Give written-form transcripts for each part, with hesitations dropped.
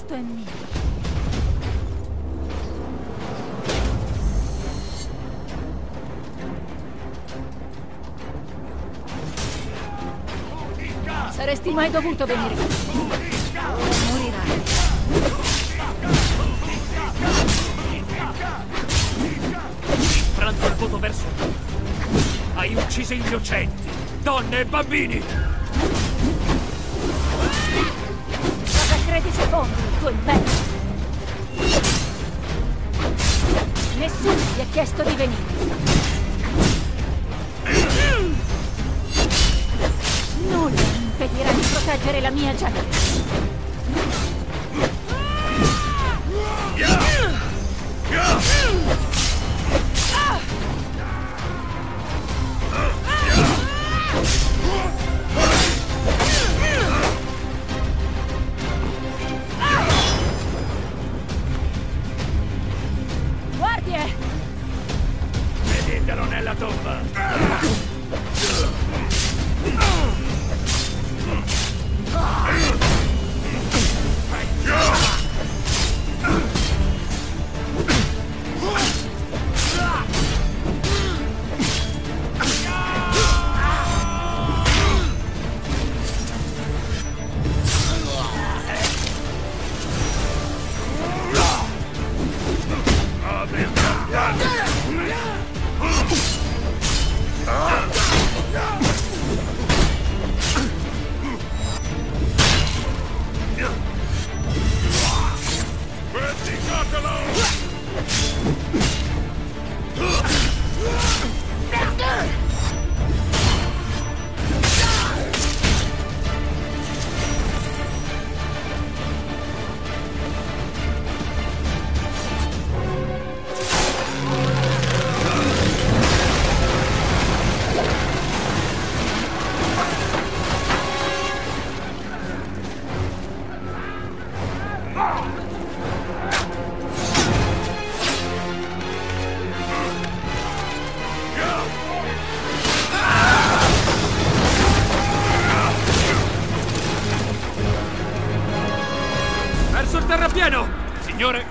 posto è mio. Saresti mai dovuto venire qui. Morirai. Pranzo il voto verso te. Hai ucciso innocenti, donne e bambini. Cosa credi si fondi il tuo impero? Nessuno ti ha chiesto di venire. Nulla impedirà di proteggere la mia gente. Guardie! Vedetelo nella tomba. Verso il terrapieno, signore.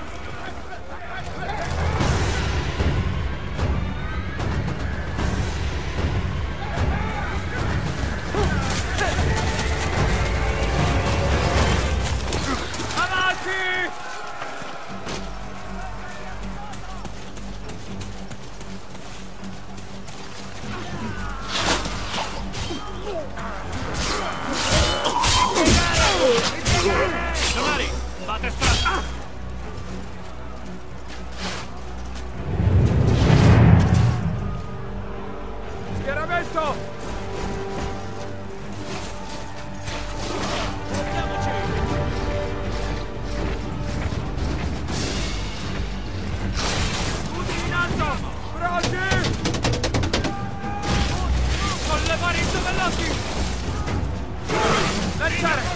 Solari, fate strada! Schieramento! Muoviamoci! Tutti in alto! Pronti! Sollevare i soldati! Lanciare!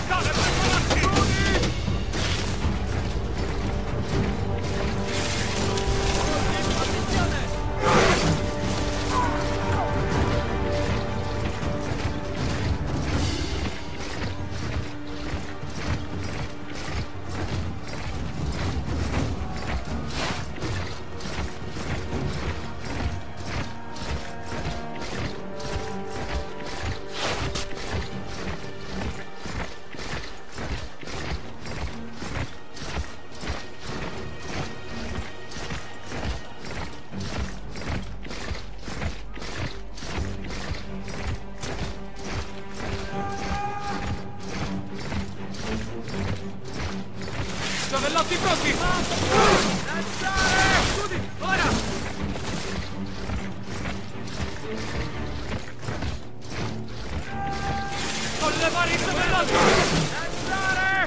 Giovellotti pronti! Lanciare! Studi, ora! Sollevare i giovellotti! Lanciare!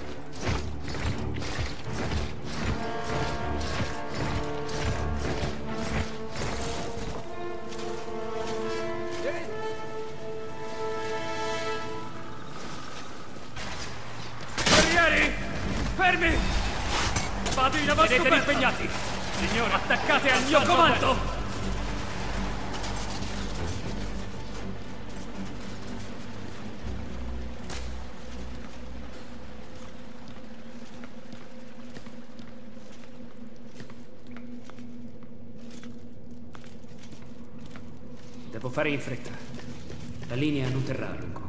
Guerrieri! Fermi! Vado in avanti! Siete impegnati! Signore, attaccate al mio comando! Devo fare in fretta. La linea non terrà a lungo.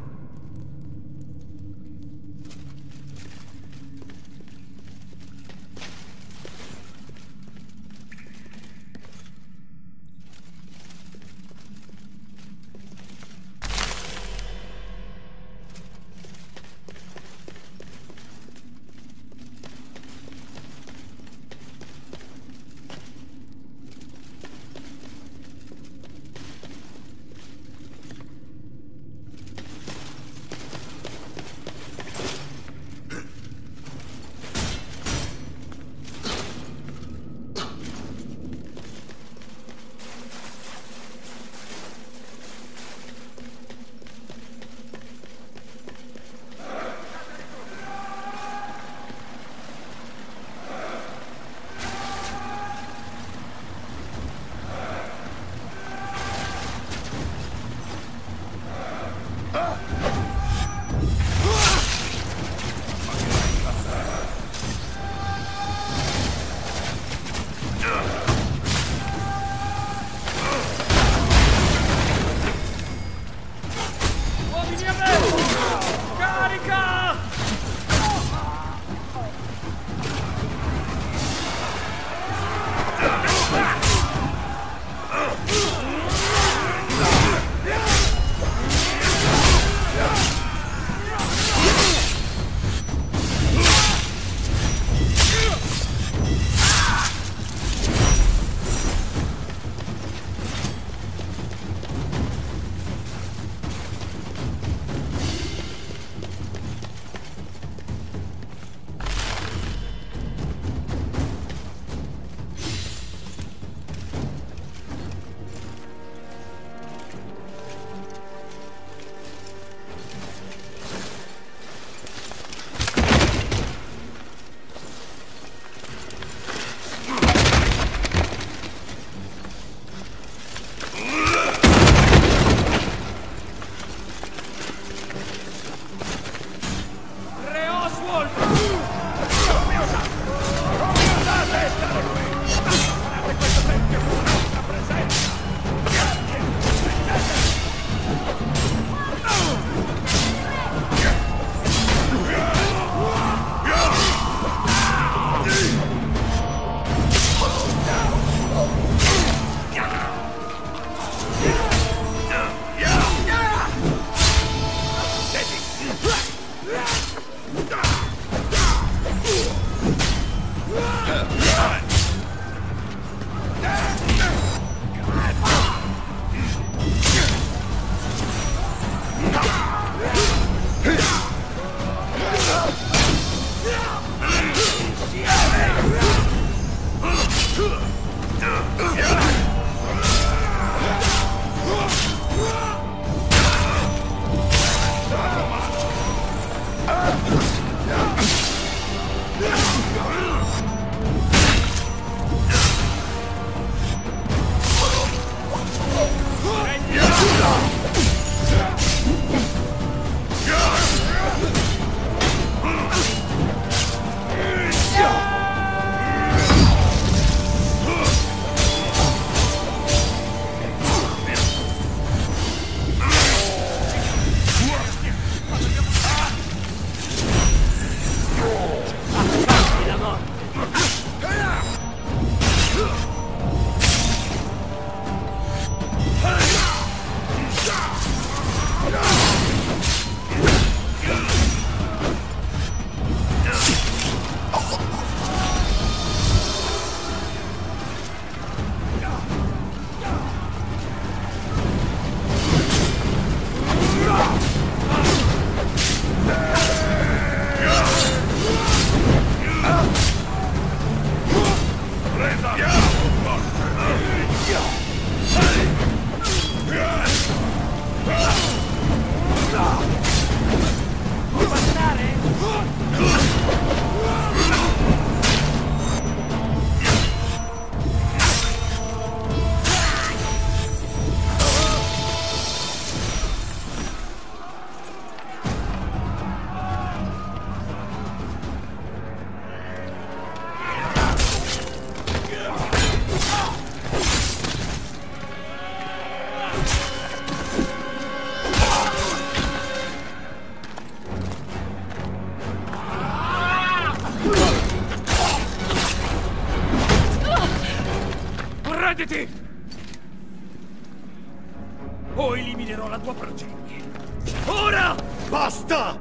Basta!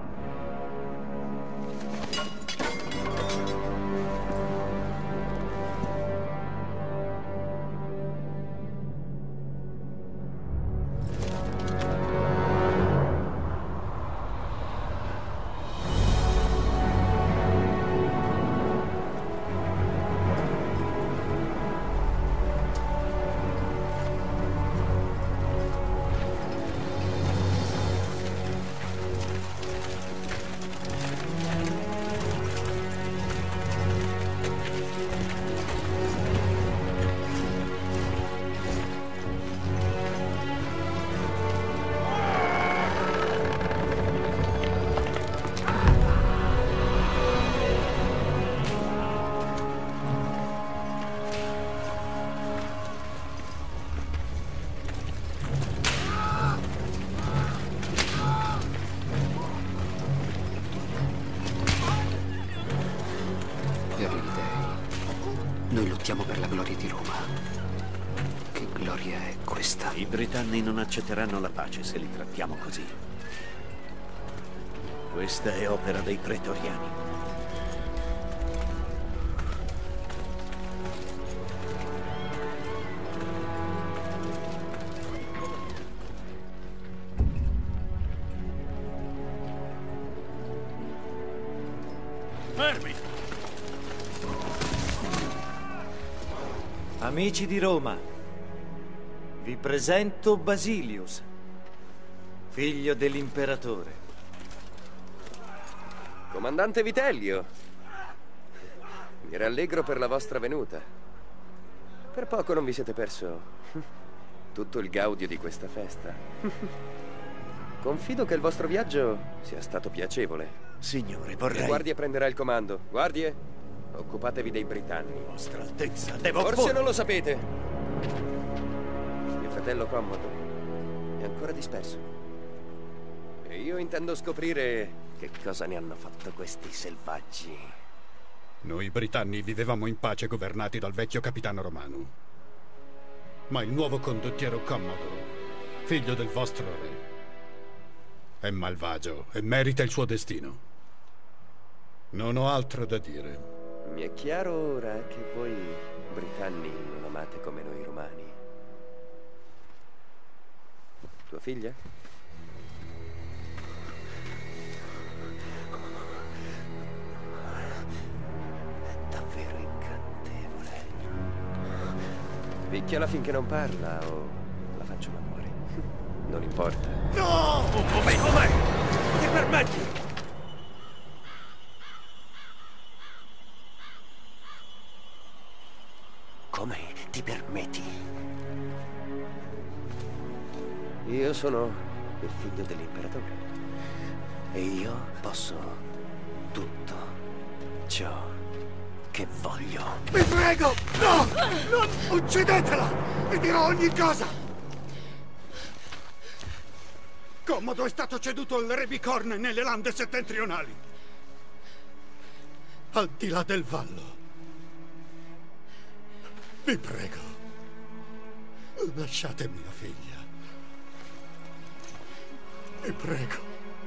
Noi lottiamo per la gloria di Roma. Che gloria è questa? I britanni non accetteranno la pace se li trattiamo così. Questa è opera dei pretoriani. Fermi! Amici di Roma, vi presento Basilius, figlio dell'imperatore. Comandante Vitellio, mi rallegro per la vostra venuta. Per poco non vi siete perso tutto il gaudio di questa festa. Confido che il vostro viaggio sia stato piacevole. Signore, vorrei... La guardia prenderà il comando. Guardie, occupatevi dei britanni. Vostra Altezza, devo... Forse non lo sapete. Mio fratello Commodo è ancora disperso. E io intendo scoprire che cosa ne hanno fatto questi selvaggi. Noi britanni vivevamo in pace governati dal vecchio capitano romano. Ma il nuovo condottiero Commodore, figlio del vostro re, è malvagio e merita il suo destino. Non ho altro da dire. Mi è chiaro ora che voi britanni non amate come noi romani. Tua figlia? È davvero incantevole. Picchiala finché non parla o la faccio l'amore. Non importa. No! Come? Ti permetti? Come ti permetti? Io sono il figlio dell'imperatore. E io posso tutto ciò che voglio. Vi prego! No! Non uccidetela! Vi dirò ogni cosa! Commodo è stato ceduto al re Bicorn nelle lande settentrionali. Al di là del vallo. Vi prego, lasciate mia figlia. Vi prego.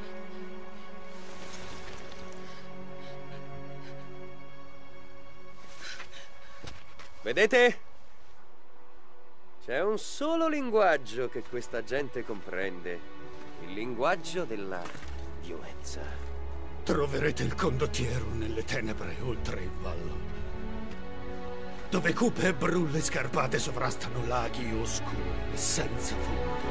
Vedete? C'è un solo linguaggio che questa gente comprende. Il linguaggio della violenza. Troverete il condottiero nelle tenebre oltre il vallo, dove cupe e brulle scarpate sovrastano laghi oscuri e senza fondo,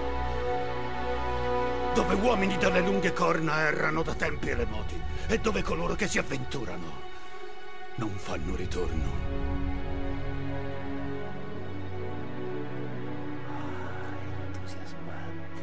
dove uomini dalle lunghe corna errano da tempi remoti e dove coloro che si avventurano non fanno ritorno. Entusiasmante.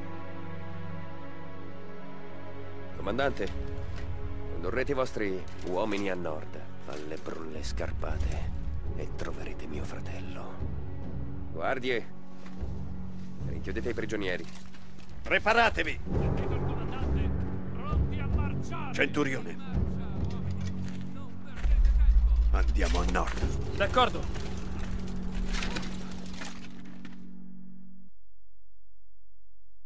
Comandante, condurrete i vostri uomini a nord, alle brulle scarpate, e troverete mio fratello. Guardie, rinchiudete i prigionieri. Preparatevi! Pronti a marciare! Centurione. Andiamo a nord. D'accordo.